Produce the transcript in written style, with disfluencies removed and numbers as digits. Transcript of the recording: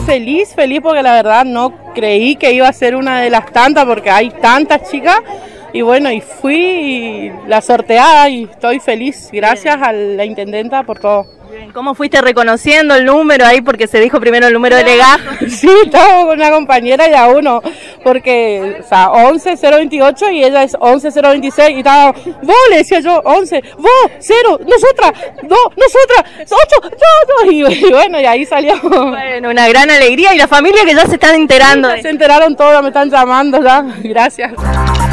feliz porque la verdad no creí que iba a ser una de las tantas porque hay tantas chicas. Y bueno, y fui la sorteada y estoy feliz. Gracias a la intendenta por todo. ¿Cómo fuiste reconociendo el número ahí? Porque se dijo primero el número de legajo. Sí, estaba con una compañera y a uno, porque, o sea, 11028 y ella es 11026 y estaba, vos le decía yo, 11, vos, 0, nosotras, 2, nosotras, 8, yo, y bueno, y ahí salió. Bueno, una gran alegría y la familia que ya se están enterando. Sí, se enteraron todas, me están llamando ya, gracias.